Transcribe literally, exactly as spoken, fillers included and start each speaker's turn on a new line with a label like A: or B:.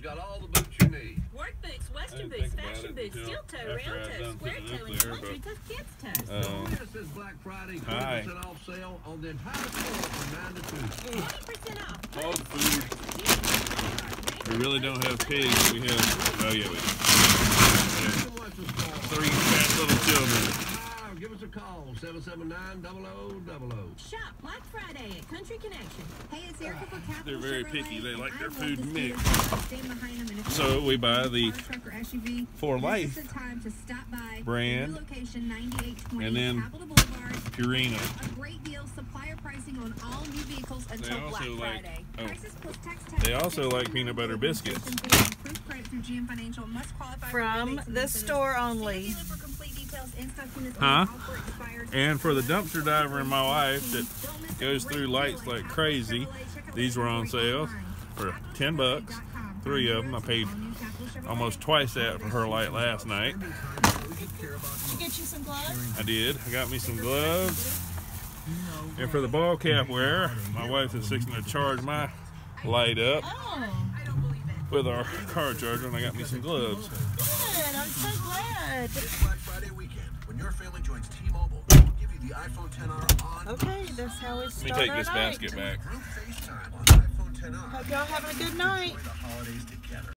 A: got all the boots you need.
B: Work boots, western boots, fashion boots, steel toe, round toe, square toe, and luxury tough kids toe.
A: Um, this is Black Friday, twenty percent off sale on the entire store from nine to two.
B: twenty percent off.
C: All the food. We really don't have pigs. We have, oh yeah, we have three fat little children.
A: Give us a call, seven seven nine, zero zero zero zero.
B: Shop Black Friday at Country Connection. Hey, it's Erica for Capital
C: They're very
B: Chevrolet,
C: picky. They like their
B: I
C: food
B: love
C: mixed.
B: Stand behind them, and if
C: So we buy the
B: car, truck, or S U V,
C: For
B: this
C: Life
B: is the time to stop by
C: brand,
B: new location ninety-eight twenty
C: and then
B: Capitol Boulevard.
C: Purina.
B: A great deal, supplier pricing on all new vehicles until
C: also
B: Black
C: like-
B: Friday.
C: oh.
B: Prices plus tax tax.
C: They also like peanut butter biscuits.
B: Approved credit through G M Financial, must qualify for
D: From
B: rebates and
D: the
B: incentives.
D: store
B: See
D: only.
B: dealer for complete details. In-stock units
C: Huh?
B: only. Offer expires.
C: And for the dumpster diver and my wife that
B: Don't miss a
C: goes
B: great
C: through
B: deal
C: lights
B: at
C: like
B: Capital
C: crazy,
B: Chevrolet. Check out
C: these
B: the
C: were on
B: inventory
C: sale
B: online.
C: for ten bucks. Three of them. I paid almost twice that for her light last night.
D: Did you get you some gloves?
C: I did. I got me some gloves. And for the ball cap wear, my wife is fixing to charge my light up
D: Oh,
C: with our car charger, and I got me some gloves.
D: good. I'm so glad.
E: This Black Friday weekend, when your family joins T-Mobile, we'll give you the iPhone ten R on
D: Okay, that's how we
C: Let
D: start
C: me take
D: our
C: this
D: night.
C: basket back.
E: group FaceTime on iPhone ten R.
D: Hope y'all having a good night.
E: Enjoy the holidays together.